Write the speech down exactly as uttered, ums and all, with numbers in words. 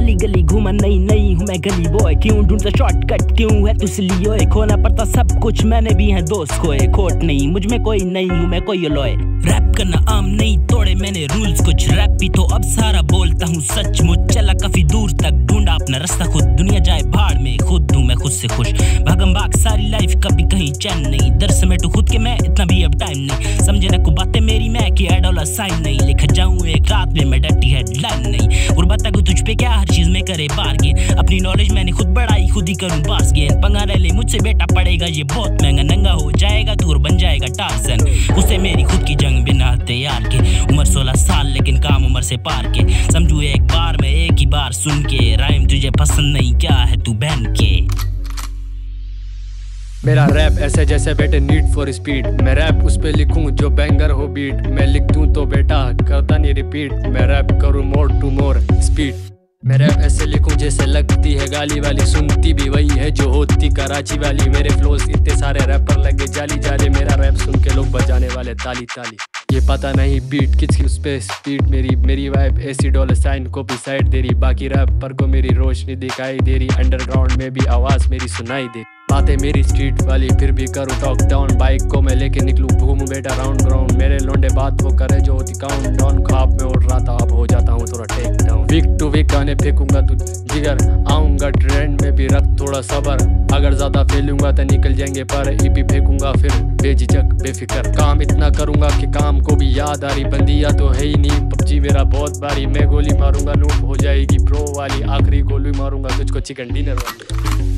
गली गली घूमा, नहीं नहीं हूँ मैं गली बॉय। क्यों ढूंढता शॉर्टकट, क्यों है तुझसे लियो, खोना पड़ता सब कुछ, मैंने भी है दोस्त खोए। खोट नहीं मुझ में कोई, नहीं हूँ मैं कोई लॉय। रैप करना आम नहीं, तोड़े मैंने रूल्स कुछ, रैप भी तो अब सारा बोलता हूँ सचमुच। चला काफी दूर तक, ढूंढा अपना रास्ता खुद, दुनिया जाए भाड़ में, खुद हूँ मैं खुद से खुश। भागम भाग सारी लाइफ, कभी कहीं चैन नहीं, दर समेटू खुद के मैं, इतना भी अब टाइम नहीं। समझे रखू बातें मेरी मैं कि डॉलर साइन नहीं, लिख जाऊँ एक रात में मैं डटी हेडलाइन नहीं। और बता को तुझ पे क्या हर चीज में करे बार्गेन, अपनी नॉलेज मैंने खुद बढ़ाई, खुद ही करूँ पास गेन। पंगा ले मुझसे बेटा पड़ेगा ये बहुत महंगा, नंगा हो जाएगा तू और बन जाएगा टार्जन। उससे मेरी खुद की जंग बिना तैयार के, उम्र सोलह साल लेकिन काम उम्र से पार के। समझू एक बार में एक ही बार सुन के, राइम तुझे पसंद नहीं क्या है तू बहन के। मेरा रैप ऐसे जैसे बेटे नीड फॉर स्पीड, मैं रैप उस पे लिखूं जो बैंगर हो बीट। मैं लिख दूं तो बेटा करता नहीं रिपीट, मैं रैप करूं मोर टू मोर स्पीड। मैं रैप ऐसे लिखूं जैसे लगती है गाली वाली, सुनती भी वही है जो होती कराची वाली। मेरे फ्लोस इतने सारे रैपर लगे जाली जाले, मेरा रैप सुन के लोग बजाने वाले ताली ताली। ये पता नहीं बीट किसकी उस पे स्पीड मेरी, मेरी वाइब ऐसी डॉलर साइन को भी साइड दे रही। बाकी रैपर को मेरी रोशनी दिखाई दे रही, अंडरग्राउंड में भी आवाज मेरी सुनाई दे। बातें मेरी स्ट्रीट वाली फिर भी करूँ टॉक डाउन, बाइक को मैं लेके निकलूँ घूमूं बेटा राउंड ग्राउंड। मेरे लोंडे बात वो करे जो होती काउंट डाउन, ख्वाब में उड़ रहा था अब हो जाता हूँ थोड़ा take down. Week to week गाने फेंकूंगा तू जिगर, आऊंगा ट्रेंड में भी रख थोड़ा सबर। अगर ज्यादा फैलूंगा तो निकल जाएंगे पर, ईपी फेंकूंगा फिर बेझिझक बेफिक्र। काम इतना करूंगा कि काम को भी याद आ रही, बंदिया तो है ही नहीं पबजी मेरा बहुत बारी। मैं गोली मारूंगा नूब हो जाएगी प्रो वाली, आखिरी गोली मारूंगा तुझको चिकन डिनर वाली।